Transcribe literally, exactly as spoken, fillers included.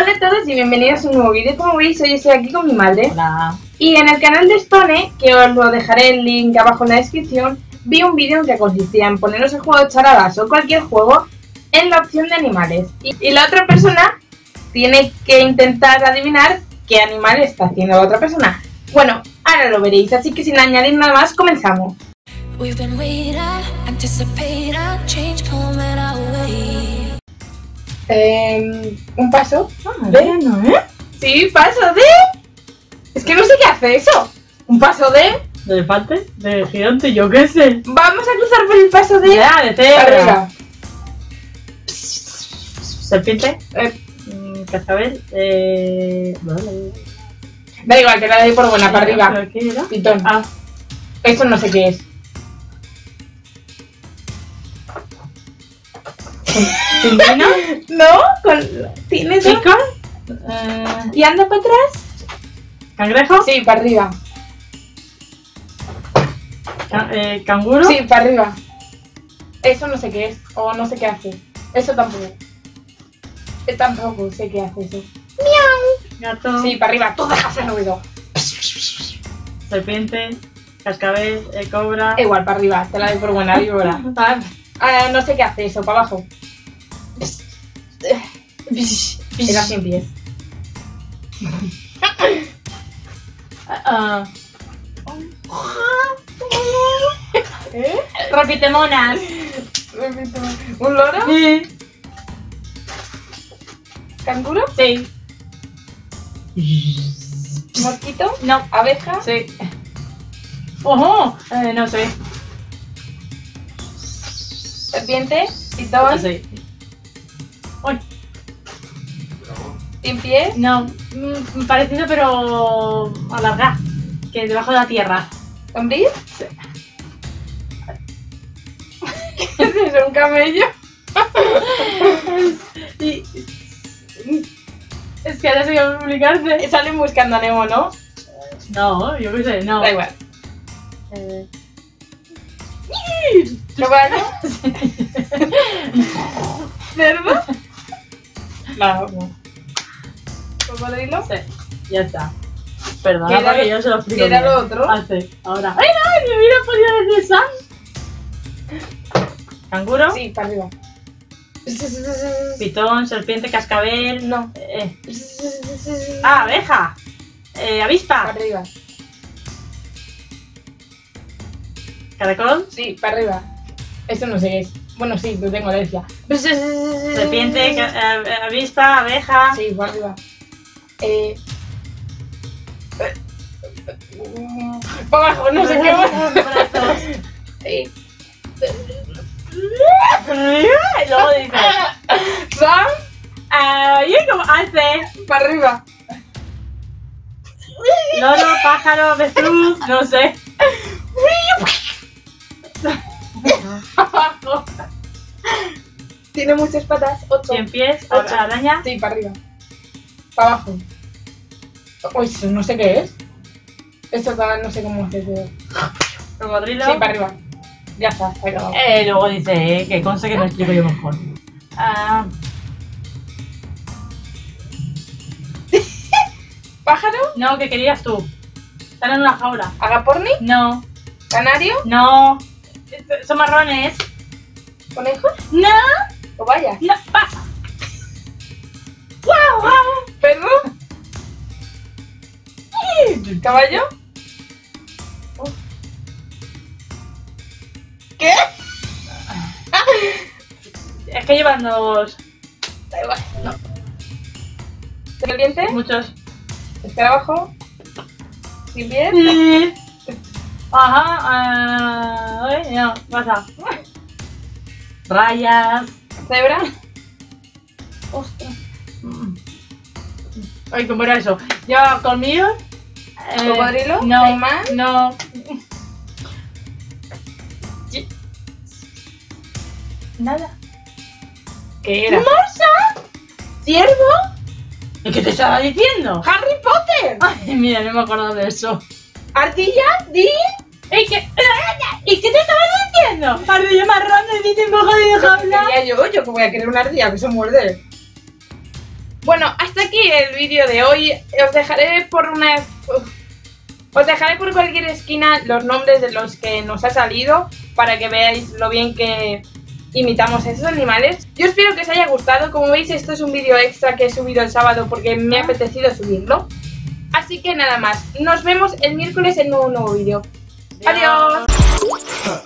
Hola a todos y bienvenidos a un nuevo vídeo. Como veis, hoy estoy aquí con mi madre. Hola. Y en el canal de Stone, que os lo dejaré el link abajo en la descripción, vi un vídeo en que consistía en poneros el juego de charadas o cualquier juego en la opción de animales. Y, y la otra persona tiene que intentar adivinar qué animal está haciendo la otra persona. Bueno, ahora lo veréis, así que sin añadir nada más, comenzamos. Eh, un paso Ah, de... no, ¿eh? Sí, paso de... Es que no sé qué hace eso. Un paso de... ¿De elefante? ¿De gigante? Yo qué sé. Vamos a cruzar por el paso de... Ya, de cebra. Arriba. Serpiente. Eh, Mm, Cascabel. Eh... Vale. da igual, que la doy por buena, para arriba. ¿Pero qué era? Pitón. Ah, Eso no sé qué es. ¿pingüino? No, con... ¿Tienes dos? ¿Chico? Eh... ¿Y anda para atrás? ¿Cangrejo? Sí, para arriba. Ca- eh, ¿Canguro? Sí, para arriba. Eso no sé qué es, o no sé qué hace. Eso tampoco. Eh, tampoco sé qué hace eso. Gato. Sí, para arriba. Tú dejas el ruido. Serpiente. Cascabel. Eh, cobra. Igual, para arriba. Te la doy por buena, víbora. Ah, ah, no sé qué hace eso, para abajo. Era sin pies. Ah, ¿Eh? Repitemonas. ¿Un loro? Sí. ¿Canguro? Sí. ¿Mosquito? No. ¿Abeja? Sí. Ojo. Eh, no sé. ¿Serpiente? No ¿Pitón? sé. Uy. ¿Sin pies? No. Mm, parecido pero alargado. Que debajo de la tierra. ¿Lombriz? ¿Qué es eso? ¿Un camello? Y... Es que ahora sé cómo explicarte. Salen buscando a Nemo, ¿no? No, yo qué sé, no. Da igual. Eh... ¿Caballo? ¿Cerdo? No, no. ¿Cocodrilo? Sí, ya está. Perdona, ¿Qué era porque lo- yo se lo explico ¿Qué era bien. lo otro? Ah, sí, ahora. ¡Ay, no! ¡Me hubiera podido decir Sam! ¿Canguro? Sí, para arriba. Pitón, serpiente, cascabel. No. Eh... ¡Ah, abeja! Eh, Para avispa. arriba. Caracol. Sí, para arriba. Eso no sé qué es. Bueno, sí, lo tengo alergia. Serpiente, ca- eh, avispa, abeja. Sí, para arriba. Eh... Para abajo, no sé qué más. Brazos. Sí. Y luego dice. Sam, Ay, ¿cómo hace? para arriba. Loro, pájaro, avestruz, no sé. Abajo. Tiene muchas patas. Ocho. Cien pies, Ocho. araña. Sí, para arriba. Para abajo. Uy, eso no sé qué es. Esto también no sé cómo hacer. Cocodrilo. Sí, para arriba. Ya está, se ha acabado. Eh, luego dice eh, que conste que lo explico yo mejor. Ah, ¿Pájaro? no, ¿qué querías tú? Están en una jaula. ¿Agaporni? No, ¿Canario? no. Son marrones. ¿Conejo? No, ¿O vaya? no, pasa. ¡Guau, guau! ¿Perro? ¿Caballo? ¿Qué? Es que llevan dos. Da igual, no. ¿Serpiente? Muchos. ¿Escarabajo? ¿Sin pies? Sí. Ajá, ah, uy, no, pasa. Rayas. ¿Cebra? Ostras. Mm. Ay, ¿cómo era eso? ¿Lleva colmillos? Eh, ¿Cocodrilo? No. ¿Caimán? No. Nada. ¿Qué era? ¡Morsa! ¿Ciervo? ¿Y qué te estaba diciendo? ¡Harry Potter! Ay, mira, no me acuerdo de eso. ¿Ardilla? ¿Di? ¿Y qué, ¿Y qué te estaba diciendo? Ardilla marrón, me dice en boca de jaula. Quería yo, yo que voy a querer una ardilla que se muerde. Bueno, hasta aquí el vídeo de hoy. Os dejaré por una... Os dejaré por cualquier esquina los nombres de los que nos ha salido para que veáis lo bien que imitamos a esos animales. Yo espero que os haya gustado. Como veis, esto es un vídeo extra que he subido el sábado porque me ha apetecido subirlo. Así que nada más. Nos vemos el miércoles en un nuevo vídeo. Adiós.